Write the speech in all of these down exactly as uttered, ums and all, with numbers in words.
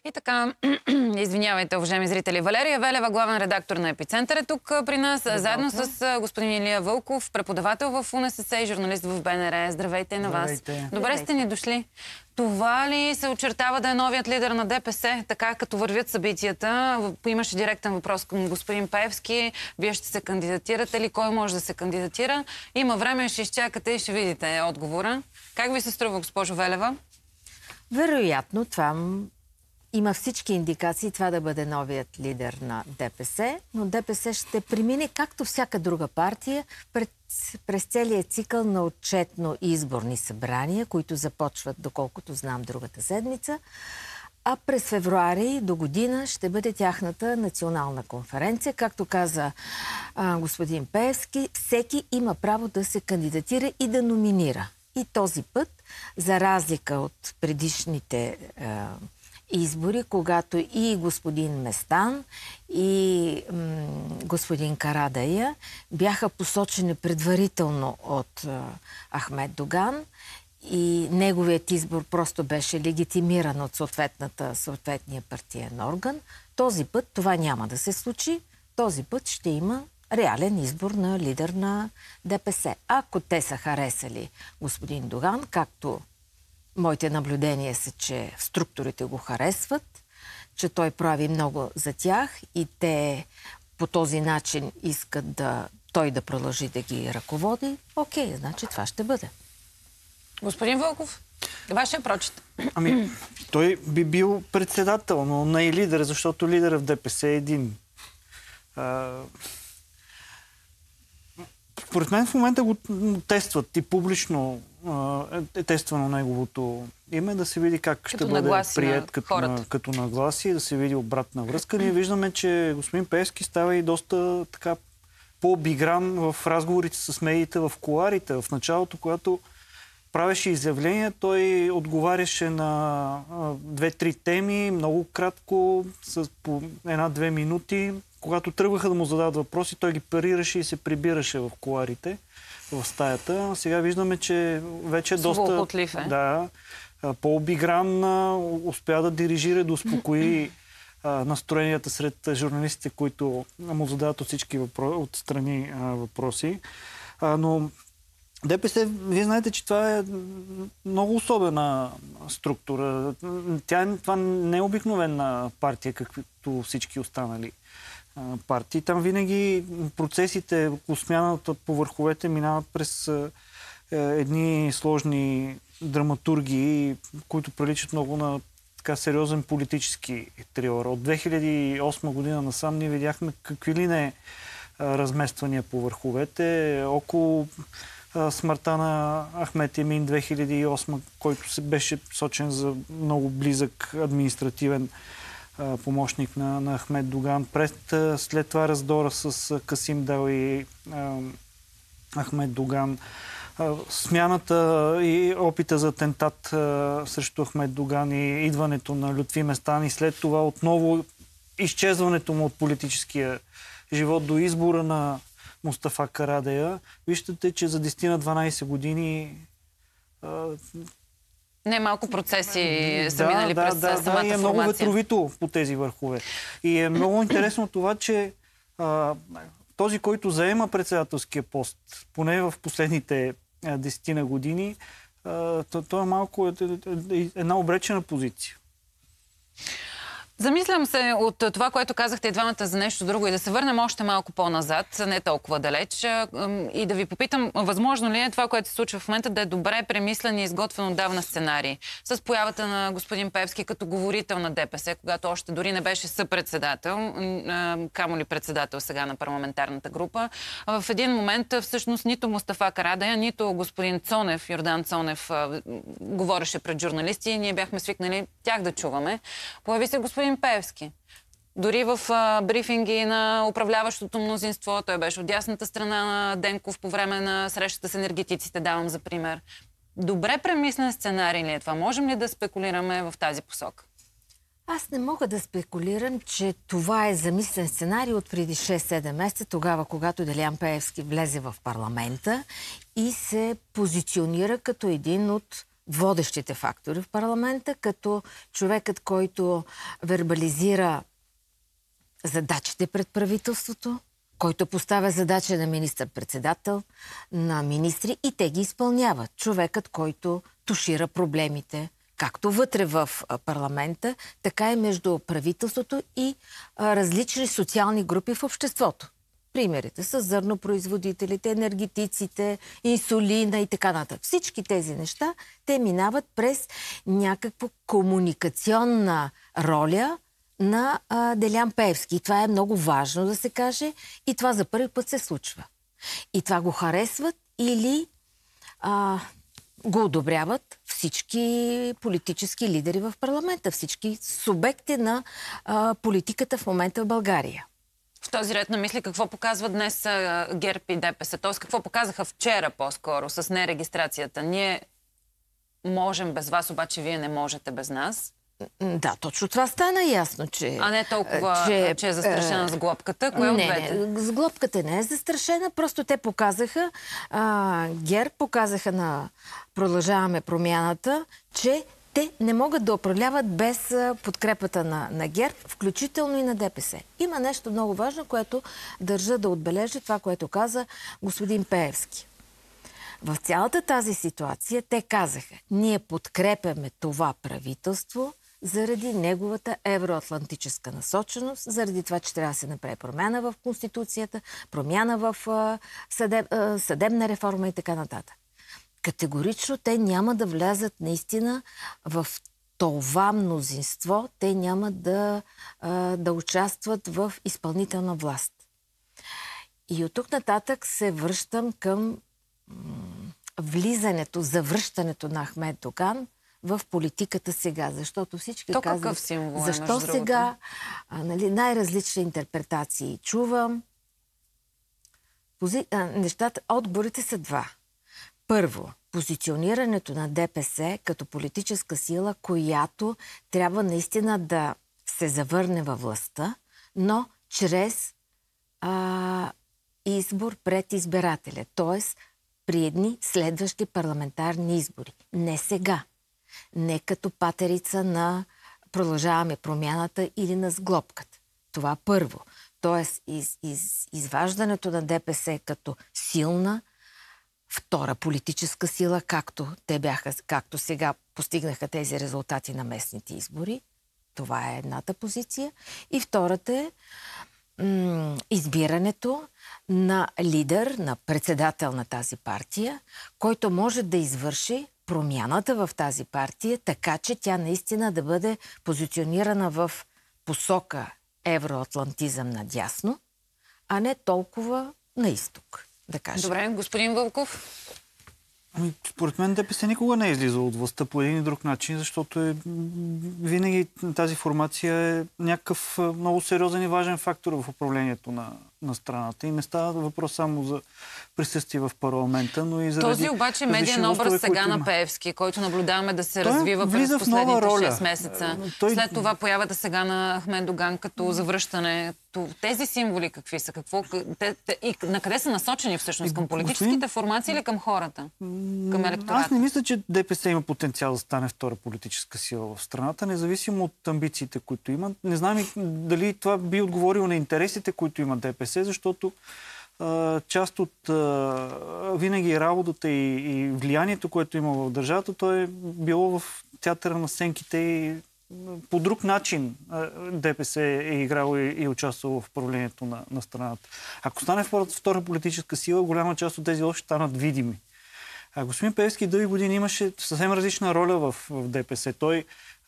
И така, извинявайте, уважаеми зрители. Валерия Велева, главен редактор на Епицентър, е тук при нас, Добре, заедно с господин Илия Вълков, преподавател в УНСС и журналист в БНР. Здравейте на вас. Здравейте. Добре сте ни дошли. Това ли се очертава да е новият лидер на ДПС? Така като вървят събитията, имаше директен въпрос към господин Пеевски. Вие ще се кандидатирате ли? Кой може да се кандидатира? Има време, ще изчакате и ще видите отговора. Как ви се струва, госпожо Велева? Вероятно, това има всички индикации това да бъде новият лидер на ДПС, но ДПС ще премине, както всяка друга партия, пред, през целия цикъл на отчетно изборни събрания, които започват, доколкото знам, другата седмица, а през февруари до година ще бъде тяхната национална конференция. Както каза а, господин Пеевски, всеки има право да се кандидатира и да номинира. И този път, за разлика от предишните а, избори, когато и господин Местан, и м, господин Карадайъ бяха посочени предварително от а, Ахмед Доган и неговият избор просто беше легитимиран от съответната, съответния партиен орган. Този път това няма да се случи. Този път ще има реален избор на лидер на ДПС. Ако те са харесали господин Доган, както моите наблюдения са, че в структурите го харесват, че той прави много за тях и те по този начин искат да той да продължи да ги ръководи, окей, значи това ще бъде. Господин Вълков, вашия прочит. Ами, той би бил председател, но не и лидер, защото лидера в ДПС е един. А... Според мен в момента го тестват и публично е тествано неговото име, да се види как ще бъде прият като, на, като нагласи, да се види обратна връзка. Ние виждаме, че господин Пеевски става и доста така по-обигран в разговорите с медиите в кулоарите. В началото, когато правеше изявления, той отговаряше на две-три теми, много кратко, с по една-две минути. Когато тръгваха да му задават въпроси, той ги парираше и се прибираше в кулоарите, в стаята. Сега виждаме, че вече е доста... е. Да, по-обигран, успя да дирижира, да успокои настроенията сред журналистите, които му задават от всички въпро... от страни въпроси. Но ДПС, вие знаете, че това е много особена структура. Тя, това не е обикновена партия, каквито всички останали партии. Там винаги процесите по смяната по върховете минават през е, едни сложни драматургии, които приличат много на така сериозен политически трилър. От две хиляди и осма година насам ние видяхме какви ли не размествания по върховете. Около смъртта на Ахмед Емин две хиляди и осма, който се беше сочен за много близък административен помощник на, на Ахмед Доган. През, след това раздора с Касим Дал и а, Ахмед Доган. А, смяната и опита за атентат а, срещу Ахмед Доган и идването на Лютви Местан и след това отново изчезването му от политическия живот до избора на Мустафа Карадайъ. Виждате, че за десет на дванадесет години а, не малко процеси са минали да, през да, самата да, и е много формация. ветровито по тези върхове. И е много интересно това, че а, този, който заема председателския пост, поне в последните десетина години, а, то, то е малко е, е, е, една обречена позиция. Замислям се от това, което казахте и двамата за нещо друго и да се върнем още малко по-назад, не толкова далеч, и да ви попитам, възможно ли е това, което се случва в момента, да е добре премислен и изготвен отдавна сценарий? С появата на господин Пеевски като говорител на ДПС, когато още дори не беше съпредседател, камо ли председател сега на парламентарната група, в един момент всъщност нито Мустафа Карадайъ, нито господин Цонев, Йордан Цонев, говореше пред журналисти и ние бяхме свикнали тях да чуваме. Появи се господин Пеевски. Дори в а, брифинги на управляващото мнозинство, той беше от дясната страна на Денков по време на срещата с енергетиците, давам за пример. Добре премислен сценарий ли е това? Можем ли да спекулираме в тази посока? Аз не мога да спекулирам, че това е замислен сценарий от преди шест-седем месеца, тогава, когато Делян Пеевски влезе в парламента и се позиционира като един от водещите фактори в парламента, като човекът, който вербализира задачите пред правителството, който поставя задача на министър-председател, на министри и те ги изпълняват. Човекът, който тушира проблемите, както вътре в парламента, така и между правителството и а, различни социални групи в обществото. Примерите са зърнопроизводителите, енергетиците, инсулина и така нататък. Всички тези неща, те минават през някаква комуникационна роля на а, Делян Пеевски. И това е много важно да се каже и това за първи път се случва. И това го харесват или а, го одобряват всички политически лидери в парламента, всички субекти на а, политиката в момента в България. В този ред на мисли, какво показва днес а, ГЕРБ и ДПС? Т.е. какво показаха вчера по-скоро с нерегистрацията? Ние можем без вас, обаче вие не можете без нас. Да, точно това стана ясно, че... А не толкова, че, че е застрашена с глобката? Кое не, от двете? Не, с глобката не е застрашена, просто те показаха, а, ГЕРБ показаха на Продължаваме промяната, че те не могат да управляват без подкрепата на, на ГЕРБ, включително и на ДПС. Има нещо много важно, което държа да отбележа това, което каза господин Пеевски. В цялата тази ситуация те казаха, ние подкрепяме това правителство заради неговата евроатлантическа насоченост, заради това, че трябва да се направи промяна в Конституцията, промяна в съдеб, съдебна реформа и така нататък. Категорично те няма да влязат наистина в това мнозинство, те няма да, да участват в изпълнителна власт. И от тук нататък се връщам към влизането, завръщането на Ахмед Доган в политиката сега, защото всички То казват... какъв символ е, защо сега? А, нали, най-различни интерпретации чувам. Пози... А, нещата, отговорите са два. Първо, позиционирането на ДПС като политическа сила, която трябва наистина да се завърне във властта, но чрез а, избор пред избирателя, т.е. при едни следващи парламентарни избори. Не сега. Не като патерица на Продължаваме промяната или на сглобката. Това първо. Тоест из, из, изваждането на ДПС като силна втора политическа сила, както те бяха, както сега постигнаха тези резултати на местните избори. Това е едната позиция. И втората е м- избирането на лидер, на председател на тази партия, който може да извърши промяната в тази партия, така че тя наистина да бъде позиционирана в посока евроатлантизъм надясно, а не толкова на изток, да кажем. Добре, господин Вълков. Ами, според мен ДПС никога не е излизал от властта по един и друг начин, защото е, винаги тази формация е някакъв много сериозен и важен фактор в управлението на, на страната. И не става въпрос само за присъствие в парламента, но и за Този обаче медиен образ сега на Пеевски, който наблюдаваме да се той развива през последните шест месеца. Той... След това появата сега на Ахмед Доган като завръщане. Тези символи какви са? Какво, те, те, и на къде са насочени всъщност? Към политическите господин... формации или към хората? Към електората? Аз не мисля, че ДПС има потенциал да стане втора политическа сила в страната, независимо от амбициите, които имат. Не знам и дали това би отговорило на интересите, които има ДПС, защото а, част от а, винаги работата и, и влиянието, което има в държавата, то е било в театъра на сценките и по друг начин ДПС е играло и, и участвало в управлението на, на страната. Ако стане втора политическа сила, голяма част от тези още станат видими. А господин Пеевски дълги години имаше съвсем различна роля в, в ДПС. Той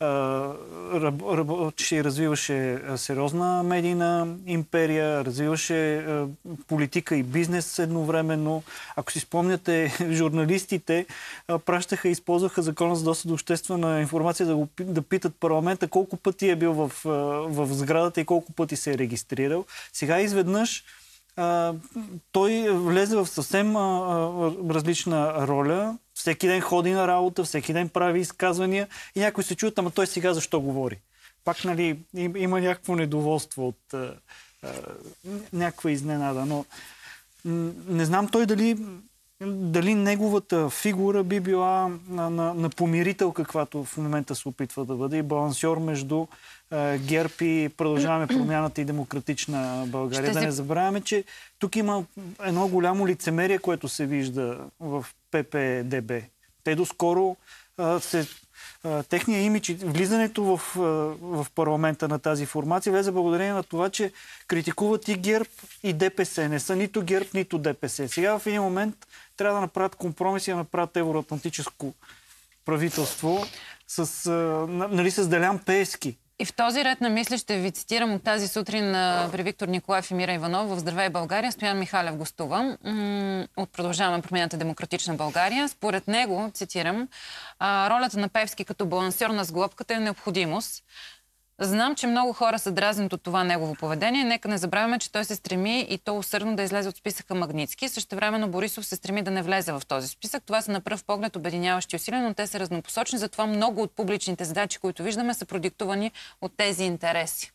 работеше и развиваше сериозна медийна империя, развиваше политика и бизнес едновременно. Ако си спомняте, журналистите пращаха и използваха закона за достъп до обществена информация да, го, да питат парламента колко пъти е бил в, в сградата и колко пъти се е регистрирал. Сега изведнъж Uh, той влезе в съвсем uh, различна роля. Всеки ден ходи на работа, всеки ден прави изказвания и някой се чуят, ама той сега защо говори? Пак, нали, им, има някакво недоволство от uh, uh, някаква изненада, но м- не знам той дали дали неговата фигура би била на, на, на помирител, каквато в момента се опитва да бъде, и балансьор между е, ГЕРБ и Продължаваме промяната и Демократична България. Ще Да си... не забравяме, че тук има едно голямо лицемерие, което се вижда в П П Д Б. Те доскоро е, се... техния имидж, влизането в, в парламента на тази формация влезе благодарение на това, че критикуват и ГЕРБ, и Д П С. Не са нито ГЕРБ, нито Д П С. Сега в един момент трябва да направят компромиси, да направят евроатлантическо правителство с, нали, с Делян Пеевски. И в този ред на мисли ще ви цитирам от тази сутрин при Виктор Николаев и Мира Иванов в Здравей България. Стоян Михалев гостува от Продължаваме промяната Демократична България. Според него, цитирам, ролята на Пеевски като балансьор на сглобката е необходимост. Знам, че много хора се дразнят от това негово поведение. Нека не забравяме, че той се стреми и то усърдно да излезе от списъка Магнитски. Същевременно Борисов се стреми да не влезе в този списък. Това са на пръв поглед обединяващи усилия, но те са разнопосочни. Затова много от публичните задачи, които виждаме, са продиктувани от тези интереси.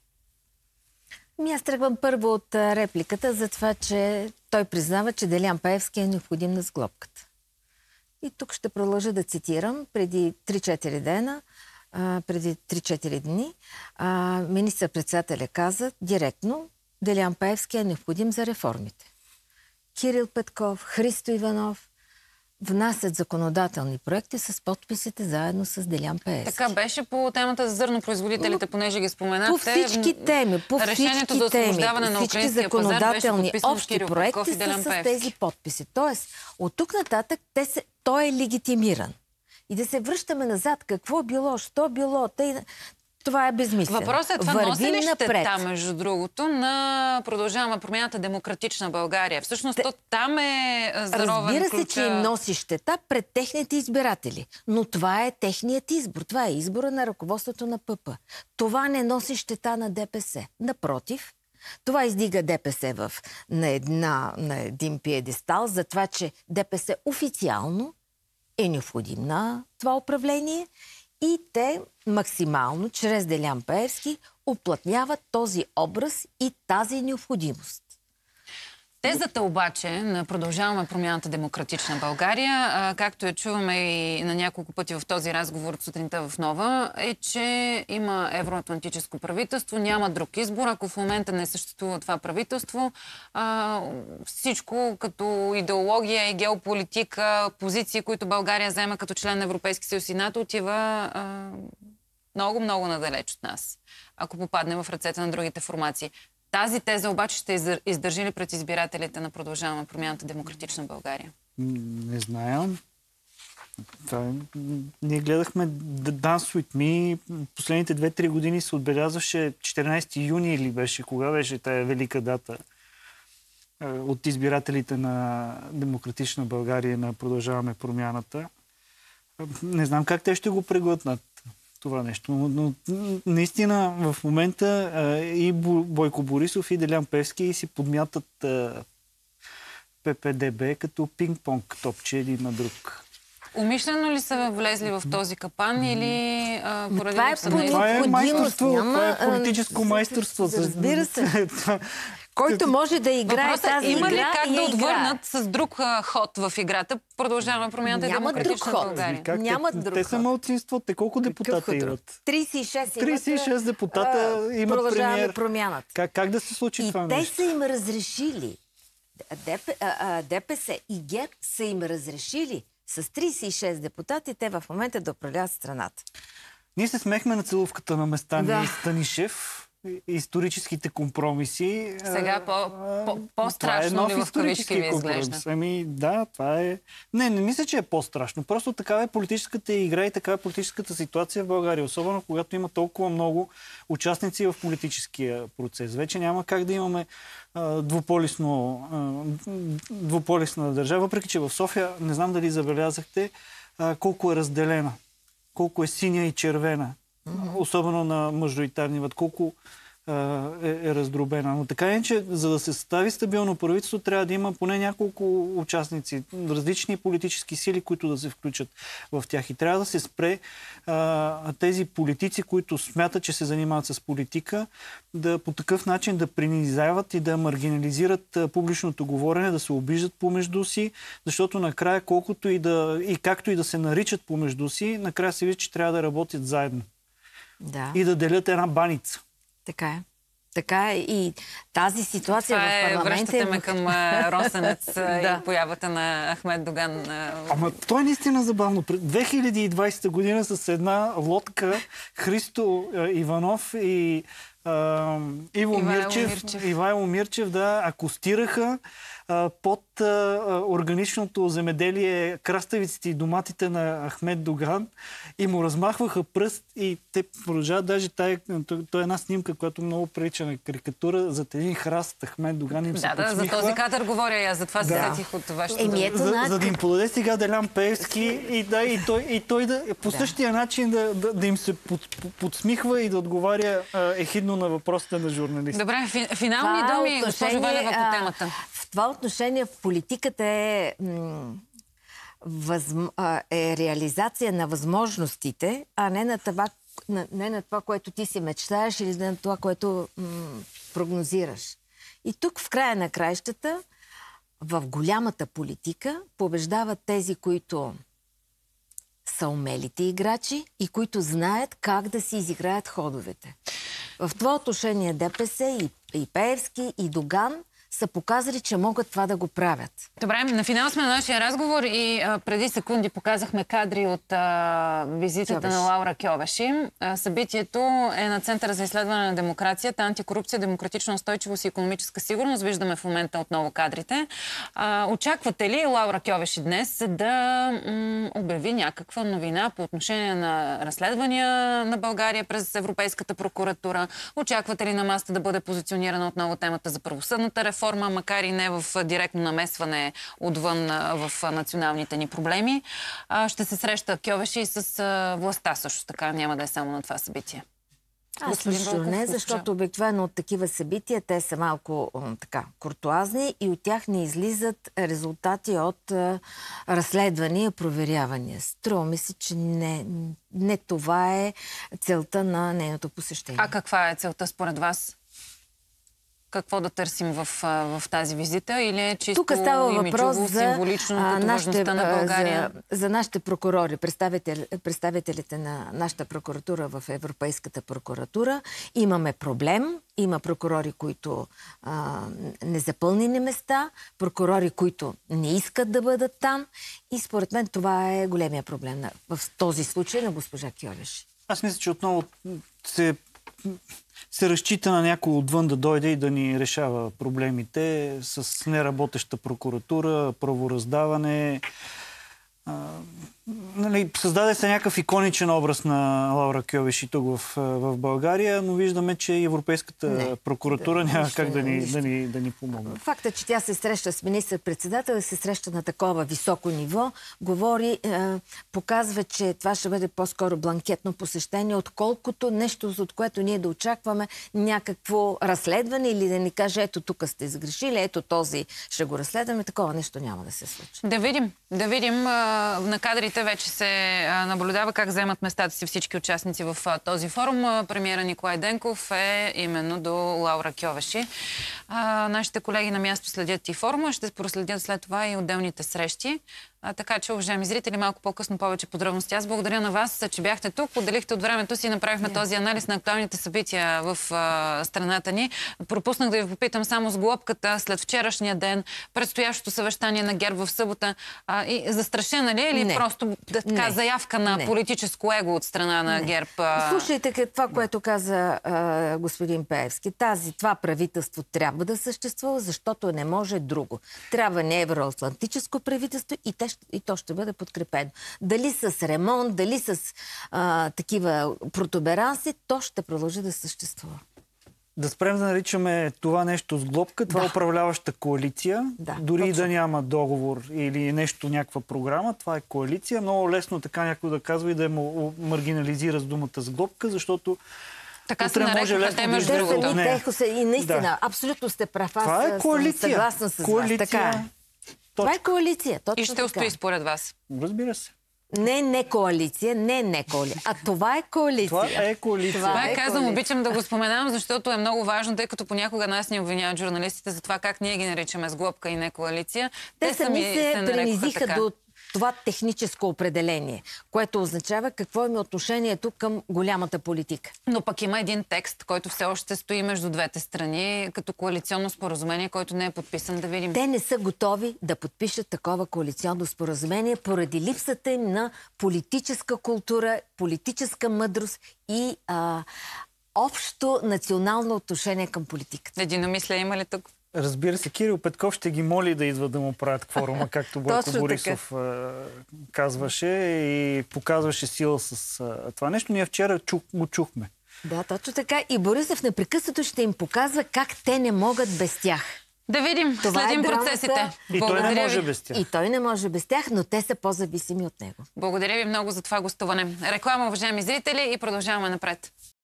Ми аз тръгвам първо от репликата за това, че той признава, че Делян Пеевски е необходим на сглобката. И тук ще продължа да цитирам. Преди три-четири дена Uh, преди три-четири дни, uh, министър-председателя каза директно, Делян Пеевски е необходим за реформите. Кирил Петков, Христо Иванов внасят законодателни проекти с подписите заедно с Делян Пеевски. Така беше по темата за зърнопроизводителите, но, понеже ги споменахте. По всички теми, по решението всички за освобождаване теми, на всички украинския пазар беше законодателни подписано общи Кирил проекти Петков и Делян са с Пеевски. тези подписи. Тоест, от тук нататък те се, той е легитимиран. И да се връщаме назад, какво било, що било, тъй... това е безмислено. Въпросът е това, Вървим носи ли напред. щета, между другото, на Продължаваме промяната Демократична България? Всъщност, Те... то там е заровен Разбира се, ключа... че им носи щета пред техните избиратели. Но това е техният избор. Това е избора на ръководството на П П. Това не носи щета на Д П С. Напротив, това издига Д П С в, на, една, на един пиедестал за това, че Д П С официално е необходим на това управление и те максимално, чрез Делян Пеевски, уплътняват този образ и тази необходимост. Тезата обаче на Продължаваме промяната Демократична България, както я чуваме и на няколко пъти в този разговор от сутринта в Нова, е, че има евроатлантическо правителство, няма друг избор. Ако в момента не съществува това правителство, всичко като идеология и геополитика, позиции, които България взема като член на Европейски съюз и НАТО, отива много-много надалеч от нас, ако попадне в ръцете на другите формации. Тази теза обаче ще издържи ли пред избирателите на Продължаваме промяната Демократична България? Не знаем. Това е... Ние гледахме Dance with Me. Последните две-три години се отбелязваше четиринайсети юни или беше, кога беше тая велика дата от избирателите на Демократична България на Продължаваме промяната. Не знам как те ще го преглътнат това нещо. Но, но наистина в момента а, и Бойко Борисов и Делян Пеевски си подмятат а, П П Д Б като пинг-понг топче един на друг. Умишлено ли са влезли в този капан или а, поради това, е липса това е майсторство, няма, това е политическо майсторство. Разбира се. Който може да играе Въпросът, тази има игра ли как да и отвърнат с друг а, ход в играта? Продължаваме промяната и Демократична България. Как? Няма те, друг те са малцинство. Те колко депутата имат? трийсет и шест имат. трийсет и шест депутата имат Продължаваме премиер. промяната. Как, как да се случи и това те нещо? са им разрешили. Д П С и ГЕРБ са им разрешили с трийсет и шест депутати те в момента да управляват страната. Ние се смехме на целувката на Местан Да. и Станишев. Историческите компромиси. Сега по, по, по-страшно ли в кавички ви изглежда? Ами да, това е... Не, не мисля, че е по-страшно. Просто такава е политическата игра и такава е политическата ситуация в България. Особено когато има толкова много участници в политическия процес. Вече няма как да имаме а, двуполисно, а, двуполисна държава. Въпреки, че в София, не знам дали забелязахте, а, колко е разделена. Колко е синя и червена. Особено на мажоритарни вод. Колко е, е раздробена. Но така е, че за да се състави стабилно правителство, трябва да има поне няколко участници, различни политически сили, които да се включат в тях. И трябва да се спре а, тези политици, които смятат, че се занимават с политика, да по такъв начин да принизяват и да маргинализират а, публичното говорене, да се обиждат помежду си, защото накрая колкото и да и както и да се наричат помежду си, накрая се вижда, че трябва да работят заедно. Да. И да делят една баница. Така е. Така е. И тази ситуация Това в е, парламента... връщате ме към а, Росенец Да. и появата на Ахмед Доган. а, Ама то е наистина забавно. През две хиляди и двадесета година с една лодка Христо а, Иванов и а, Иво Ивайло Мирчев, Мирчев. Ивайло Мирчев, да, акостираха а, под а, органичното земеделие краставиците и доматите на Ахмед Доган и му размахваха пръст и те продължават даже тая, то, то е една снимка, която много прилича на карикатура за един храст Ахмед Доган им се Да, да, за подсмихва. този кадър говоря и аз, затова се Да. сетих от вашето... Еми, думи. ето, За, знаете- за да им подаде сега Делян Пеевски и, да, и, той, и той да по същия начин да, да, да им се под, под, подсмихва и да отговаря а, ехидно на въпросите на журналисти. Добре, фи, финални Това думи, госпожо Валева, по а, темата. В това отношение в политиката е, м, възм, а, е реализация на възможностите, а не на това, на, не на това, което ти си мечтаеш или на това, което м, прогнозираш. И тук в края на краищата, в голямата политика, побеждават тези, които са умелите играчи и които знаят как да си изиграят ходовете. В това отношение ДПС и, и Пеевски, и Доган са показали, че могат това да го правят. Добре, на финал сме на нашия разговор и а, преди секунди показахме кадри от а, визитата Кьовеши. на Лаура Кьовеши. А, събитието е на Центъра за изследване на демокрацията, антикорупция, демократична устойчивост и икономическа сигурност. Виждаме в момента отново кадрите. А, очаквате ли Лаура Кьовеши днес да м, обяви някаква новина по отношение на разследвания на България през Европейската прокуратура? Очаквате ли на масата да бъде позиционирана отново темата за правосъдната реформа, макар и не в директно намесване отвън в националните ни проблеми? Ще се среща Кьовеши и с властта също така. Няма да е само на това събитие. Аз Господин лично Вълков, не, госпожа. защото обикновено от такива събития те са малко м, така куртуазни и от тях не излизат резултати от а, разследвания, проверявания. Струва ми се, че не, не това е целта на нейното посещение. А каква е целта според вас? Какво да търсим в, в тази визита? Или е чисто Тук става въпрос имиджово, за, символично, а, като нашите, важността на България? За, за нашите прокурори, представител, представителите на нашата прокуратура в Европейската прокуратура. Имаме проблем. Има прокурори, които а, незапълнени места, прокурори, които не искат да бъдат там. И според мен това е големия проблем на, в този случай на госпожа Кьовеши. Аз мисля, че отново се, се разчита на някой отвън да дойде и да ни решава проблемите с неработеща прокуратура, правораздаване. А, нали, създаде се някакъв иконичен образ на Лаура Кьовеши тук в, в България, но виждаме, че Европейската Не, прокуратура да, няма нищо, как да ни, нищо. да ни, да ни помогне. Факта, че тя се среща с министър-председател и се среща на такова високо ниво, говори, е, показва, че това ще бъде по-скоро бланкетно посещение, отколкото нещо, от което ние да очакваме някакво разследване или да ни каже, ето тук сте сгрешили, ето този ще го разследваме. Такова нещо няма да се случи. Да видим. Да видим. На кадрите вече се наблюдава как вземат местата си всички участници в този форум. Премиера Николай Денков е именно до Лаура Кьовеши. Нашите колеги на място следят и форума, ще проследят след това и отделните срещи. А, така че, уважаеми зрители, малко по-късно повече подробности. Аз благодаря на вас, че бяхте тук, отделихте от времето си и направихме yeah. този анализ на актуалните събития в а, страната ни. Пропуснах да ви попитам само с глобката след вчерашния ден, предстоящото съвещание на ГЕРБ в събота. А, и застрашена ли е или Не. просто да, така, Не. заявка на Не. политическо его от страна на Не. ГЕРБ? А... Слушайте това, което каза а, господин Пеевски. Тази, това правителство трябва да съществува, защото не може друго. Трябва не евроатлантическо правителство и, те, и то ще бъде подкрепено. Дали с ремонт, дали с а, такива протуберанси, то ще продължи да съществува. Да спрем да наричаме това нещо с глобка, това Да. управляваща коалиция. Да, Дори точно. да няма договор или нещо, някаква програма, това е коалиция. Много лесно така някой да казва и да я му маргинализира с думата с глобка, защото Така се Утре може нарекоха лесно те да между излезе другото. от Сами нея. техо са и наистина, Да. абсолютно сте прав. Аз Това е съм коалиция. съгласна с Коалиция. вас. Така е. Това е коалиция. Точно И ще така. устои според вас. Разбира се. Не не коалиция, не не коалиция. А това е коалиция. Това е коалиция. Това Това е е казвам, коалиция. обичам да го споменавам, защото е много важно, тъй като понякога нас ни обвиняват журналистите за това как ние ги наричаме сглобка и не коалиция. Те сами се нарекоха принизиха така. до това техническо определение, което означава какво им е отношението към голямата политика. Но пък има един текст, който все още стои между двете страни, като коалиционно споразумение, който не е подписан. Да видим. Те не са готови да подпишат такова коалиционно споразумение поради липсата им на политическа култура, политическа мъдрост и а, общо национално отношение към политиката. Единомислие има ли тук? Разбира се, Кирил Петков ще ги моли да идват да му правят кворума, както Бойко Точно Борисов а, казваше и показваше сила с а, това нещо. Ние вчера чух, го чухме. Да, точно така. И Борисов непрекъснато ще им показва как те не могат без тях. Да видим, Това следим е драмата. процесите. И той не Благодаря може ви. без тях. И той не може без тях, но те са по-зависими от него. Благодаря ви много за това гостуване. Реклама, уважаеми зрители, и продължаваме напред.